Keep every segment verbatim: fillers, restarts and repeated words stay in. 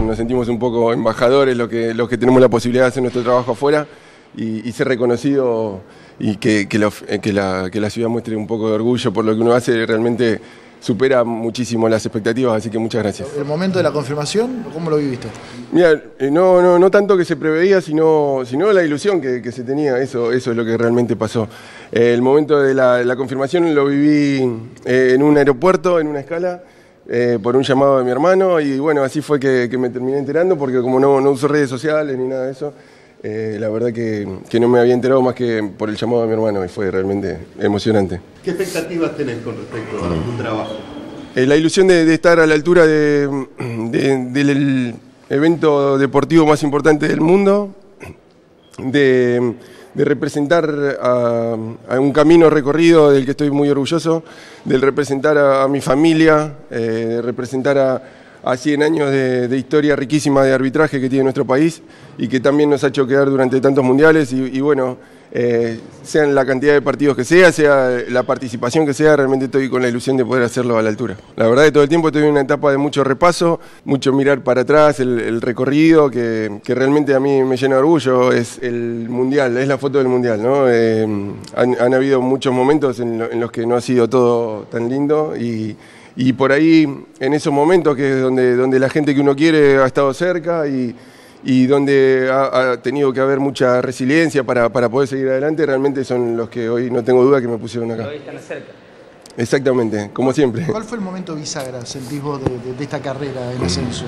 nos sentimos un poco embajadores los que, los que tenemos la posibilidad de hacer nuestro trabajo afuera y, y ser reconocido y que, que, lo, que, la, que la ciudad muestre un poco de orgullo por lo que uno hace, realmente supera muchísimo las expectativas, así que muchas gracias. ¿El momento de la confirmación, cómo lo viviste? Mira, no, no, no tanto que se preveía, sino, sino la ilusión que, que se tenía, eso, eso es lo que realmente pasó. Eh, el momento de la, la confirmación lo viví eh, en un aeropuerto, en una escala, eh, por un llamado de mi hermano, y bueno, así fue que, que me terminé enterando, porque como no, no uso redes sociales ni nada de eso, Eh, la verdad que, que no me había enterado más que por el llamado de mi hermano y fue realmente emocionante. ¿Qué expectativas tenés con respecto a tu trabajo? Eh, la ilusión de, de estar a la altura de, de, del evento deportivo más importante del mundo, de, de representar a, a un camino recorrido del que estoy muy orgulloso, de representar a, a mi familia, eh, de representar a a cien años de, de historia riquísima de arbitraje que tiene nuestro país y que también nos ha hecho quedar durante tantos mundiales y, y bueno, eh, sean la cantidad de partidos que sea, sea la participación que sea, realmente estoy con la ilusión de poder hacerlo a la altura. La verdad que todo el tiempo estoy en una etapa de mucho repaso, mucho mirar para atrás, el, el recorrido que, que realmente a mí me llena de orgullo, es el mundial, es la foto del mundial, ¿no? Eh, han, han habido muchos momentos en, lo, en los que no ha sido todo tan lindo y Y por ahí, en esos momentos que es donde, donde la gente que uno quiere ha estado cerca y, y donde ha, ha tenido que haber mucha resiliencia para, para poder seguir adelante, realmente son los que hoy no tengo duda que me pusieron acá. Hoy están cerca. Exactamente, como siempre. ¿Cuál fue el momento bisagra, sentís vos, de, de, de esta carrera en ascenso?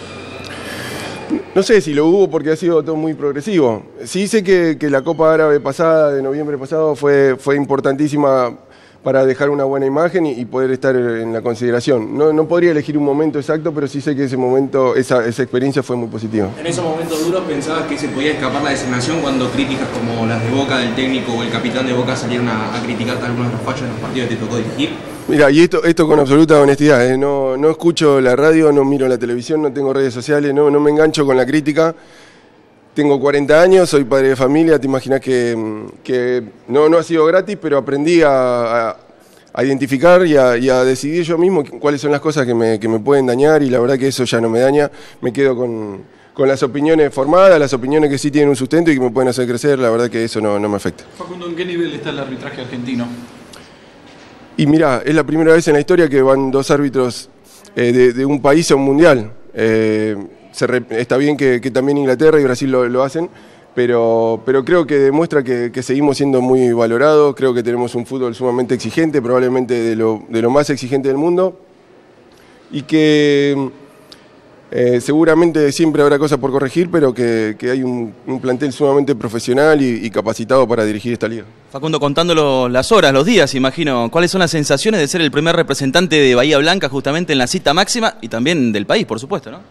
No sé si lo hubo porque ha sido todo muy progresivo. Sí sé que, que la Copa Árabe pasada, de noviembre pasado, fue, fue importantísima para dejar una buena imagen y, y poder estar en la consideración. No, no podría elegir un momento exacto, pero sí sé que ese momento, esa, esa experiencia fue muy positiva. En esos momentos duros pensabas que se podía escapar la designación cuando críticas como las de Boca del técnico o el capitán de Boca salieron a, a criticar algunos de los fallos en los partidos que te tocó dirigir. Mira, y esto, esto con absoluta honestidad, ¿eh? no, no escucho la radio, no miro la televisión, no tengo redes sociales, no, no me engancho con la crítica. Tengo cuarenta años, soy padre de familia, te imaginas que, que no, no ha sido gratis, pero aprendí a, a, a identificar y a, y a decidir yo mismo cuáles son las cosas que me, que me pueden dañar y la verdad que eso ya no me daña, me quedo con, con las opiniones formadas, las opiniones que sí tienen un sustento y que me pueden hacer crecer, la verdad que eso no, no me afecta. Facundo, ¿en qué nivel está el arbitraje argentino? Y mirá, es la primera vez en la historia que van dos árbitros eh, de, de un país a un mundial. Eh, Se re, está bien que, que también Inglaterra y Brasil lo, lo hacen, pero, pero creo que demuestra que, que seguimos siendo muy valorados, creo que tenemos un fútbol sumamente exigente, probablemente de lo, de lo más exigente del mundo, y que eh, seguramente siempre habrá cosas por corregir, pero que, que hay un, un plantel sumamente profesional y, y capacitado para dirigir esta liga. Facundo, contándolo las horas, los días, imagino, ¿cuáles son las sensaciones de ser el primer representante de Bahía Blanca justamente en la cita máxima y también del país, por supuesto, ¿no?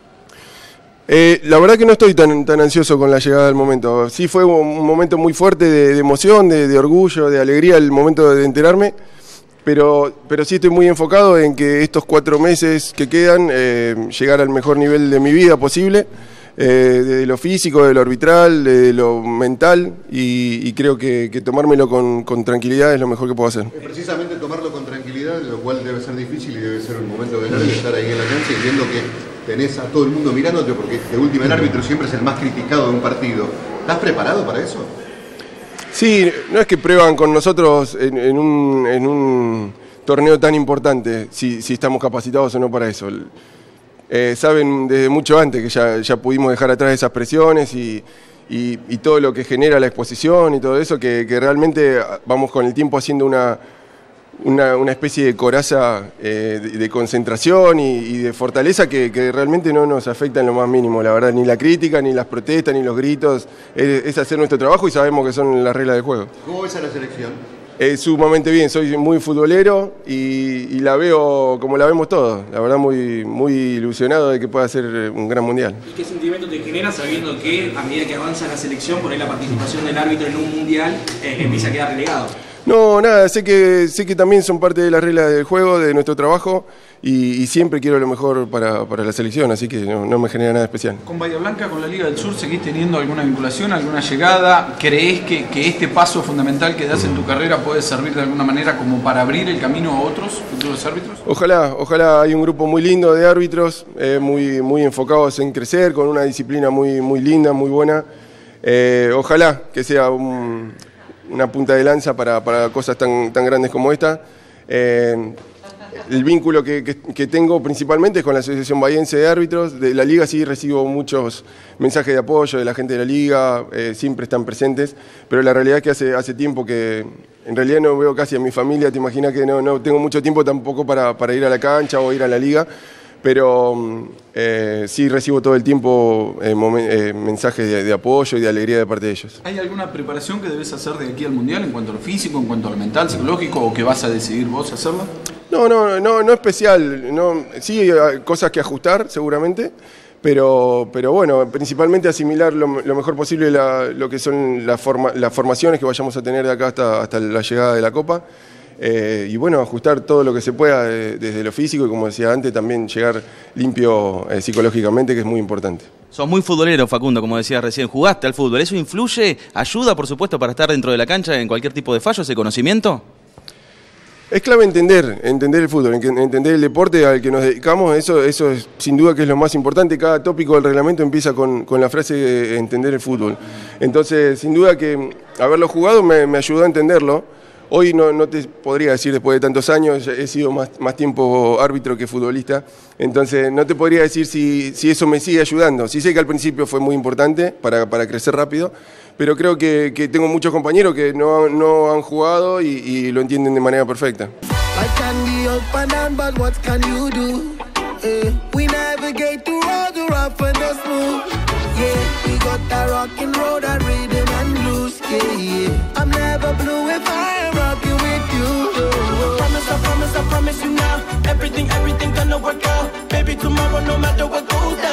Eh, la verdad que no estoy tan, tan ansioso con la llegada del momento. Sí fue un momento muy fuerte de, de emoción, de, de orgullo, de alegría el momento de enterarme, pero, pero sí estoy muy enfocado en que estos cuatro meses que quedan, eh, llegar al mejor nivel de mi vida posible, eh, de lo físico, de lo arbitral, de lo mental, y, y creo que, que tomármelo con, con tranquilidad es lo mejor que puedo hacer. Precisamente tomarlo con tranquilidad, lo cual debe ser difícil y debe ser un momento de nervio estar ahí en la cancha y viendo que tenés a todo el mundo mirándote, porque de última el árbitro siempre es el más criticado de un partido. ¿Estás preparado para eso? Sí, no es que prueban con nosotros en, en, un, en un torneo tan importante si, si estamos capacitados o no para eso. Eh, saben desde mucho antes que ya, ya pudimos dejar atrás esas presiones y, y, y todo lo que genera la exposición y todo eso, que, que realmente vamos con el tiempo haciendo una... Una, una especie de coraza eh, de, de concentración y, y de fortaleza que, que realmente no nos afecta en lo más mínimo, la verdad, ni la crítica, ni las protestas, ni los gritos, es, es hacer nuestro trabajo y sabemos que son las reglas del juego. ¿Cómo ves a la selección? Eh, sumamente bien, soy muy futbolero y, y la veo como la vemos todos, la verdad muy, muy ilusionado de que pueda ser un gran mundial. ¿Y qué sentimiento te genera sabiendo que a medida que avanza la selección, por ahí la participación del árbitro en un mundial eh, empieza a quedar relegado? No, nada, sé que, sé que también son parte de las reglas del juego, de nuestro trabajo, y, y siempre quiero lo mejor para, para la selección, así que no, no me genera nada especial. Con Bahía Blanca, con la Liga del Sur, ¿seguís teniendo alguna vinculación, alguna llegada? ¿Creés que, que este paso fundamental que das en tu carrera puede servir de alguna manera como para abrir el camino a otros futuros árbitros? Ojalá, ojalá. Hay un grupo muy lindo de árbitros, eh, muy, muy enfocados en crecer, con una disciplina muy, muy linda, muy buena. Eh, ojalá que sea un, una punta de lanza para, para cosas tan, tan grandes como esta. Eh, el vínculo que, que, que tengo principalmente es con la Asociación Bahiense de Árbitros. De la Liga sí recibo muchos mensajes de apoyo de la gente de la Liga, eh, siempre están presentes, pero la realidad es que hace, hace tiempo que en realidad no veo casi a mi familia. Te imaginas que no, no tengo mucho tiempo tampoco para, para ir a la cancha o ir a la Liga, pero eh, sí recibo todo el tiempo eh, eh, mensajes de, de apoyo y de alegría de parte de ellos. ¿Hay alguna preparación que debes hacer de aquí al Mundial en cuanto a lo físico, en cuanto a lo mental, psicológico, o que vas a decidir vos hacerlo? No, no, no, no especial. No, sí hay cosas que ajustar seguramente, pero, pero bueno, principalmente asimilar lo, lo mejor posible la, lo que son la forma, las formaciones que vayamos a tener de acá hasta, hasta la llegada de la Copa. Eh, y bueno, ajustar todo lo que se pueda de, desde lo físico y, como decía antes, también llegar limpio eh, psicológicamente, que es muy importante. Sos muy futbolero, Facundo, como decías recién. ¿Jugaste al fútbol? ¿Eso influye, ayuda, por supuesto, para estar dentro de la cancha en cualquier tipo de fallo, ese conocimiento? Es clave entender, entender el fútbol, entender el deporte al que nos dedicamos. Eso, eso es, sin duda, que es lo más importante. Cada tópico del reglamento empieza con, con la frase de entender el fútbol. Entonces, sin duda que haberlo jugado me, me ayudó a entenderlo. Hoy no, no te podría decir, después de tantos años, he sido más, más tiempo árbitro que futbolista, entonces no te podría decir si, si eso me sigue ayudando. Sí sé que al principio fue muy importante para, para crecer rápido, pero creo que, que tengo muchos compañeros que no, no han jugado y, y lo entienden de manera perfecta. I promise you now, everything, everything gonna work out. Baby, tomorrow, no matter what goes down.